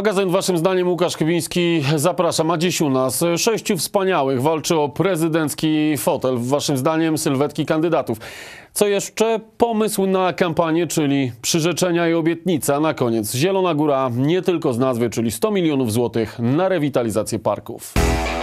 Magazyn Waszym zdaniem Łukasz Chybiński zapraszam, a dziś u nas 6 wspaniałych walczy o prezydencki fotel. Waszym zdaniem sylwetki kandydatów. Co jeszcze? Pomysł na kampanię, czyli przyrzeczenia i obietnice. A na koniec Zielona Góra nie tylko z nazwy, czyli 100 milionów złotych na rewitalizację parków.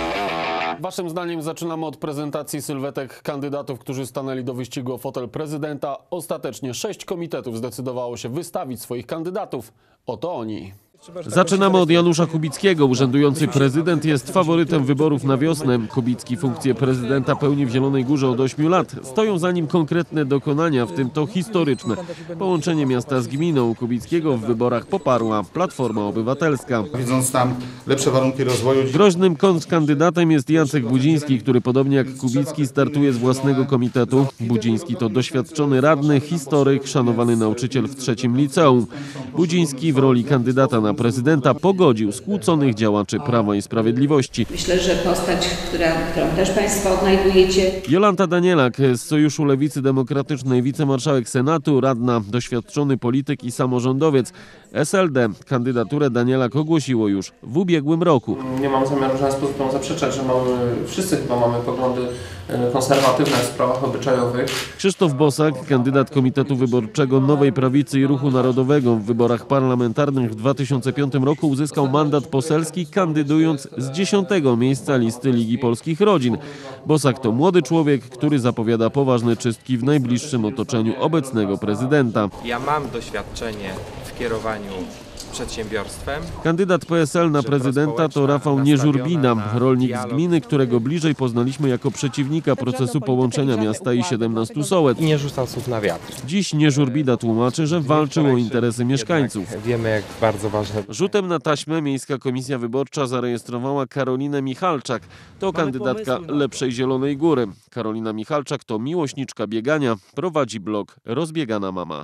Waszym zdaniem zaczynamy od prezentacji sylwetek kandydatów, którzy stanęli do wyścigu o fotel prezydenta. Ostatecznie 6 komitetów zdecydowało się wystawić swoich kandydatów. Oto oni. Zaczynamy od Janusza Kubickiego. Urzędujący prezydent jest faworytem wyborów na wiosnę. Kubicki funkcję prezydenta pełni w Zielonej Górze od 8 lat. Stoją za nim konkretne dokonania, w tym to historyczne. Połączenie miasta z gminą. Kubickiego w wyborach poparła Platforma Obywatelska. Widząc tam lepsze warunki rozwoju. Groźnym kontrkandydatem jest Jacek Budziński, który podobnie jak Kubicki startuje z własnego komitetu. Budziński to doświadczony radny, historyk, szanowany nauczyciel w 3. liceum. Budziński w roli kandydata na prezydenta pogodził skłóconych działaczy Prawa i Sprawiedliwości. Myślę, że postać, którą też Państwo odnajdujecie. Jolanta Danielak z Sojuszu Lewicy Demokratycznej, wicemarszałek Senatu, radna, doświadczony polityk i samorządowiec. SLD kandydaturę Danielak ogłosiło już w ubiegłym roku. Nie mam zamiaru w żaden sposób zaprzeczać, że wszyscy chyba mamy poglądy konserwatywne w sprawach obyczajowych. Krzysztof Bosak, kandydat Komitetu Wyborczego Nowej Prawicy i Ruchu Narodowego, w wyborach parlamentarnych w 2005 roku uzyskał mandat poselski, kandydując z 10. miejsca listy Ligi Polskich Rodzin. Bosak to młody człowiek, który zapowiada poważne czystki w najbliższym otoczeniu obecnego prezydenta. Ja mam doświadczenie w kierowaniu przedsiębiorstwem. Kandydat PSL na prezydenta to Rafał Nieżurbina, rolnik z gminy, którego bliżej poznaliśmy jako przeciwnika procesu połączenia miasta i 17 sołectw. I nie rzucał słów na wiatr. Dziś Nieżurbina tłumaczy, że walczył o interesy mieszkańców. Wiemy, jak bardzo ważne. Rzutem na taśmę Miejska Komisja Wyborcza zarejestrowała Karolinę Michalczak. To kandydatka Lepszej Zielonej Góry. Karolina Michalczak to miłośniczka biegania, prowadzi blog Rozbiegana Mama.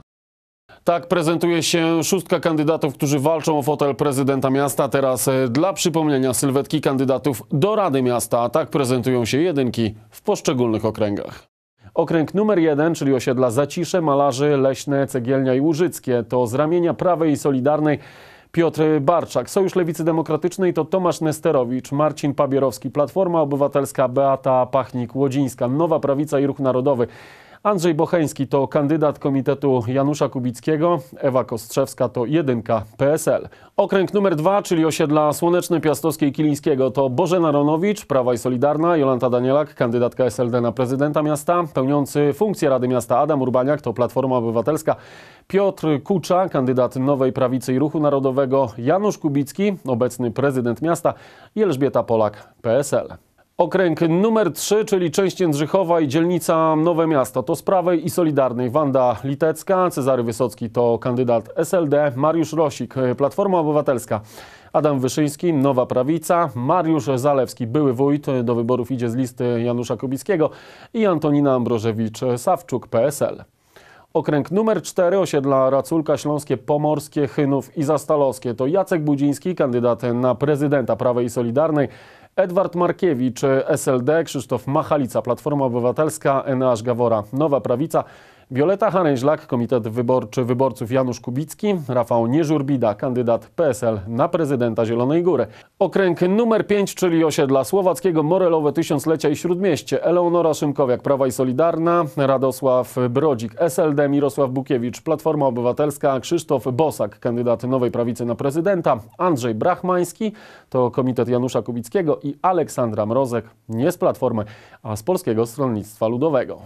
Tak prezentuje się 6 kandydatów, którzy walczą o fotel prezydenta miasta. Teraz dla przypomnienia sylwetki kandydatów do Rady Miasta. A tak prezentują się jedynki w poszczególnych okręgach. Okręg numer 1, czyli osiedla Zacisze, Malarzy, Leśne, Cegielnia i Łużyckie, to z ramienia Prawej i Solidarnej Piotr Barczak. Sojusz Lewicy Demokratycznej to Tomasz Nesterowicz, Marcin Pabierowski, Platforma Obywatelska, Beata Pachnik-Łodzińska, Nowa Prawica i Ruch Narodowy. Andrzej Bocheński to kandydat komitetu Janusza Kubickiego, Ewa Kostrzewska to jedynka PSL. Okręg numer 2, czyli osiedla Słoneczne, Piastowskie i Kilińskiego, to Bożena Ronowicz, Prawa i Solidarna, Jolanta Danielak, kandydatka SLD na prezydenta miasta, pełniący funkcję Rady Miasta Adam Urbaniak to Platforma Obywatelska, Piotr Kucza, kandydat Nowej Prawicy i Ruchu Narodowego, Janusz Kubicki, obecny prezydent miasta i Elżbieta Polak, PSL. Okręg numer 3, czyli część Jędrzychowa i dzielnica Nowe Miasto, to z Prawej i Solidarnej Wanda Litecka, Cezary Wysocki to kandydat SLD, Mariusz Rosik, Platforma Obywatelska, Adam Wyszyński, Nowa Prawica, Mariusz Zalewski, były wójt, do wyborów idzie z listy Janusza Kubickiego i Antonina Ambrożewicz-Sawczuk, PSL. Okręg numer 4, osiedla Raculka, Śląskie, Pomorskie, Chynów i Zastalowskie, to Jacek Budziński, kandydat na prezydenta Prawej i Solidarnej, Edward Markiewicz, SLD, Krzysztof Machalica, Platforma Obywatelska, Eneasz Gawora, Nowa Prawica, Wioleta Haręźlak, Komitet Wyborczy Wyborców Janusz Kubicki, Rafał Nieżurbida, kandydat PSL na prezydenta Zielonej Góry. Okręg numer 5, czyli osiedla Słowackiego, Morelowe, Tysiąclecia i Śródmieście, Eleonora Szymkowiak, Prawa i Solidarna, Radosław Brodzik, SLD, Mirosław Bukiewicz, Platforma Obywatelska, Krzysztof Bosak, kandydat Nowej Prawicy na prezydenta, Andrzej Brachmański, to Komitet Janusza Kubickiego i Aleksandra Mrozek, nie z Platformy, a z Polskiego Stronnictwa Ludowego.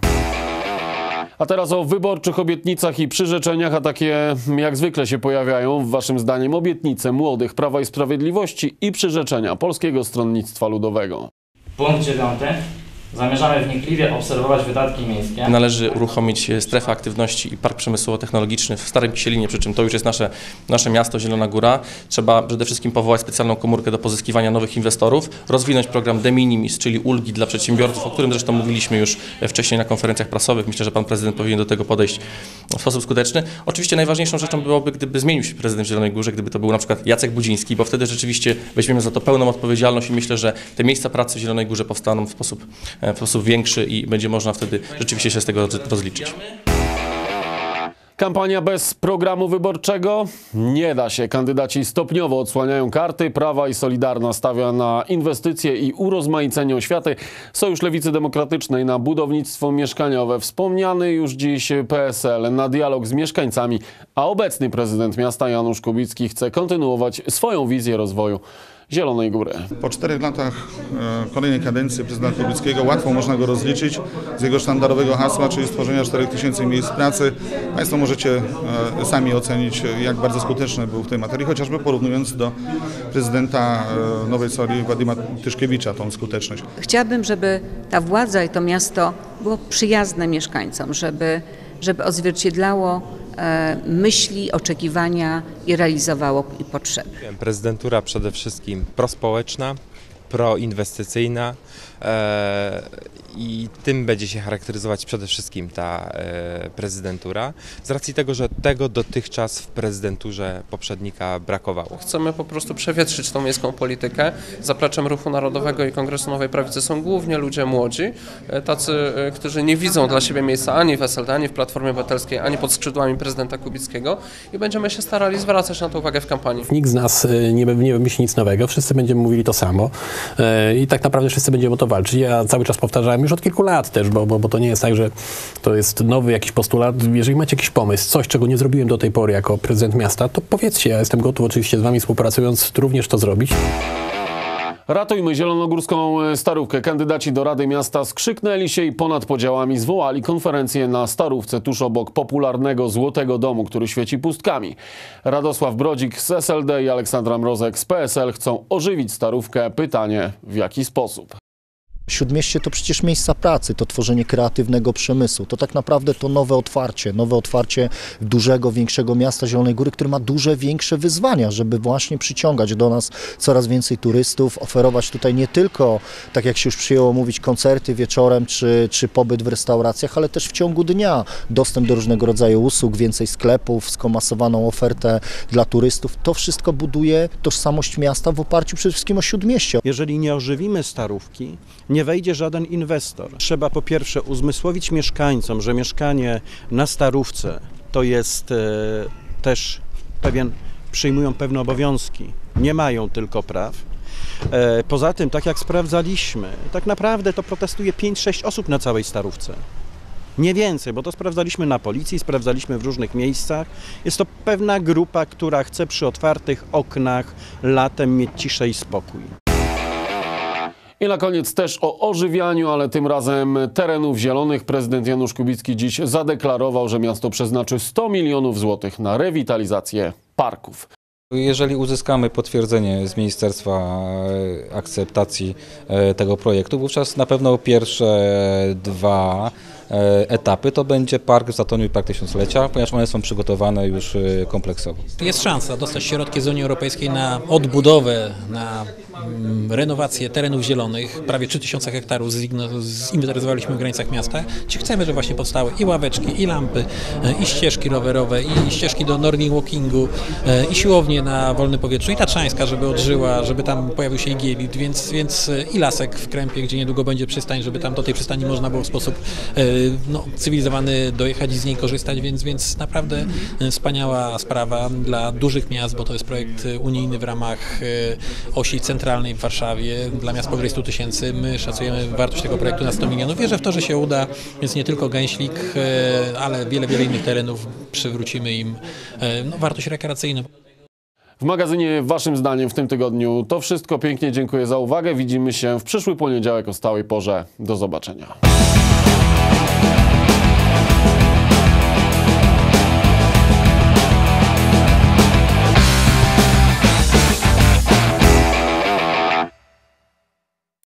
A teraz o wyborczych obietnicach i przyrzeczeniach, a takie jak zwykle się pojawiają, waszym zdaniem, obietnice młodych Prawa i Sprawiedliwości i przyrzeczenia Polskiego Stronnictwa Ludowego. Punkt 9. Zamierzamy wnikliwie obserwować wydatki miejskie. Należy uruchomić strefę aktywności i park przemysłowo-technologiczny w Starym Kisielinie, przy czym to już jest nasze miasto, Zielona Góra. Trzeba przede wszystkim powołać specjalną komórkę do pozyskiwania nowych inwestorów, rozwinąć program de minimis, czyli ulgi dla przedsiębiorców, o którym zresztą mówiliśmy już wcześniej na konferencjach prasowych. Myślę, że pan prezydent powinien do tego podejść w sposób skuteczny. Oczywiście najważniejszą rzeczą byłoby, gdyby zmienił się prezydent w Zielonej Górze, gdyby to był na przykład Jacek Budziński, bo wtedy rzeczywiście weźmiemy za to pełną odpowiedzialność i myślę, że te miejsca pracy w Zielonej Górze powstaną w sposób większy i będzie można wtedy rzeczywiście się z tego rozliczyć. Kampania bez programu wyborczego? Nie da się. Kandydaci stopniowo odsłaniają karty. Prawa i Solidarna stawia na inwestycje i urozmaicenie oświaty. Sojusz Lewicy Demokratycznej na budownictwo mieszkaniowe. Wspomniany już dziś PSL na dialog z mieszkańcami. A obecny prezydent miasta Janusz Kubicki chce kontynuować swoją wizję rozwoju Zielonej Góry. Po 4 latach kolejnej kadencji prezydenta Kubickiego łatwo można go rozliczyć z jego sztandarowego hasła, czyli stworzenia 4000 miejsc pracy. Państwo możecie sami ocenić, jak bardzo skuteczny był w tej materii, chociażby porównując do prezydenta Nowej Soli Władima Tyszkiewicza tą skuteczność. Chciałabym, żeby ta władza i to miasto było przyjazne mieszkańcom, żeby odzwierciedlało myśli, oczekiwania i realizowało potrzeby. Prezydentura przede wszystkim prospołeczna, proinwestycyjna i tym będzie się charakteryzować przede wszystkim ta prezydentura, z racji tego, że tego dotychczas w prezydenturze poprzednika brakowało. Chcemy po prostu przewietrzyć tą miejską politykę. Zapleczem Ruchu Narodowego i Kongresu Nowej Prawicy są głównie ludzie młodzi, tacy, którzy nie widzą dla siebie miejsca ani w SLD, ani w Platformie Obywatelskiej, ani pod skrzydłami prezydenta Kubickiego i będziemy się starali zwracać na to uwagę w kampanii. Nikt z nas nie wymyśli nic nowego, wszyscy będziemy mówili to samo i tak naprawdę wszyscy będziemy o to walczyć. Ja cały czas powtarzałem już od kilku lat też, bo to nie jest tak, że to jest nowy jakiś postulat. Jeżeli macie jakiś pomysł, coś, czego nie zrobiłem do tej pory jako prezydent miasta, to powiedzcie, ja jestem gotów oczywiście z wami współpracując również to zrobić. Ratujmy zielonogórską Starówkę. Kandydaci do Rady Miasta skrzyknęli się i ponad podziałami zwołali konferencję na Starówce, tuż obok popularnego Złotego Domu, który świeci pustkami. Radosław Brodzik z SLD i Aleksandra Mrozek z PSL chcą ożywić Starówkę. Pytanie, w jaki sposób? Śródmieście to przecież miejsca pracy, to tworzenie kreatywnego przemysłu, to tak naprawdę to nowe otwarcie dużego, większego miasta Zielonej Góry, które ma duże, większe wyzwania, żeby właśnie przyciągać do nas coraz więcej turystów, oferować tutaj nie tylko, tak jak się już przyjęło mówić, koncerty wieczorem czy pobyt w restauracjach, ale też w ciągu dnia dostęp do różnego rodzaju usług, więcej sklepów, skomasowaną ofertę dla turystów. To wszystko buduje tożsamość miasta w oparciu przede wszystkim o Śródmieście. Jeżeli nie ożywimy Starówki, nie wejdzie żaden inwestor. Trzeba po pierwsze uzmysłowić mieszkańcom, że mieszkanie na Starówce to jest też przyjmują pewne obowiązki, nie mają tylko praw. Poza tym, tak jak sprawdzaliśmy, tak naprawdę to protestuje 5-6 osób na całej Starówce. Nie więcej, bo to sprawdzaliśmy na policji, sprawdzaliśmy w różnych miejscach. Jest to pewna grupa, która chce przy otwartych oknach latem mieć ciszę i spokój. I na koniec też o ożywianiu, ale tym razem terenów zielonych. Prezydent Janusz Kubicki dziś zadeklarował, że miasto przeznaczy 100 milionów złotych na rewitalizację parków. Jeżeli uzyskamy potwierdzenie z Ministerstwa akceptacji tego projektu, wówczas na pewno pierwsze 2 etapy to będzie park w Zatomiu i Park Tysiąclecia, ponieważ one są przygotowane już kompleksowo. Jest szansa dostać środki z Unii Europejskiej na odbudowę, na renowację terenów zielonych. Prawie 3000 hektarów zinwentaryzowaliśmy w granicach miasta, gdzie chcemy, żeby właśnie powstały i ławeczki, i lampy, i ścieżki rowerowe, i ścieżki do nordic walkingu, i siłownie na wolnym powietrzu, i Tatrzańska, żeby odżyła, żeby tam pojawił się igielit, więc i lasek w Krępie, gdzie niedługo będzie przystań, żeby tam do tej przystani można było w sposób cywilizowany dojechać i z niej korzystać, więc naprawdę wspaniała sprawa dla dużych miast, bo to jest projekt unijny w ramach osi centralnej w Warszawie, dla miast powyżej 100 000. My szacujemy wartość tego projektu na 100 milionów. Wierzę w to, że się uda, więc nie tylko Gęślik, ale wiele innych terenów przywrócimy im wartość rekreacyjną. W magazynie Waszym zdaniem w tym tygodniu to wszystko. Pięknie dziękuję za uwagę. Widzimy się w przyszły poniedziałek o stałej porze. Do zobaczenia.